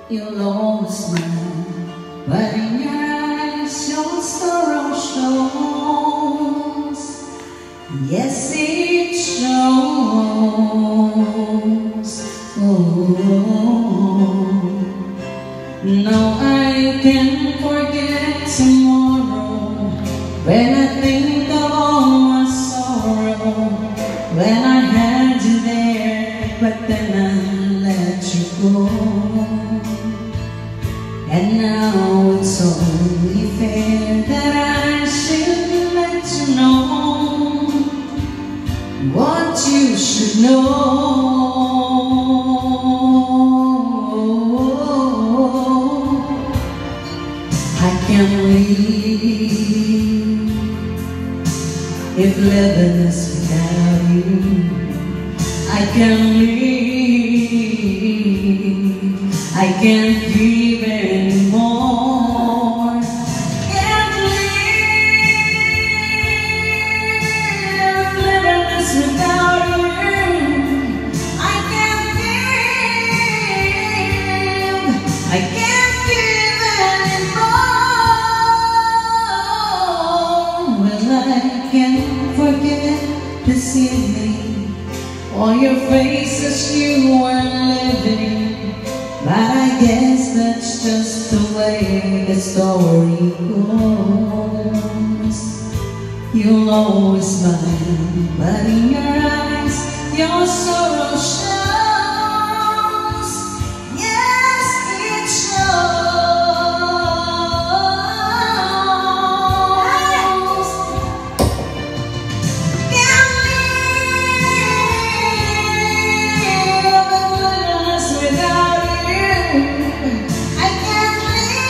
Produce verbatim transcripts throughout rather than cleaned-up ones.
you'll always smile, but in your eyes your sorrow shows. Yes, it shows. Oh, now I can't forget tomorrow when I think of all my sorrow. When I had you there, but then I let you go. And now it's only fair that I should let you know what you should know. I can't leave if living is without you. I can't leave, I can't give anymore. Can't live, living is without you. I can't give, I can't give anymore. Well, I can't forget this evening, all your faces you were living. But I guess that's just the way the story goes. You'll always smile, but in your eyes your sorrow shows. Yes, it shows. Can't live without you. I can't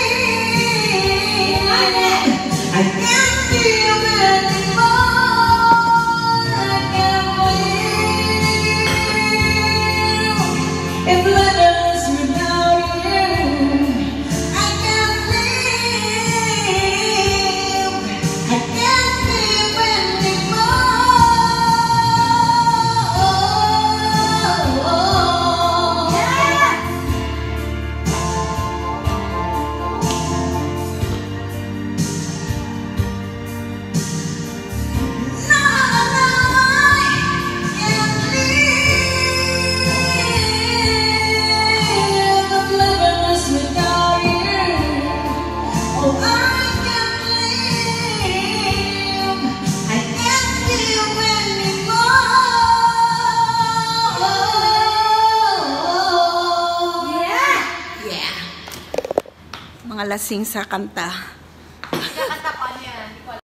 live, I can't feel anymore. I can't live if living is without you. I can't live, I can't live anymore. Yeah. Mga lasing sa kanta.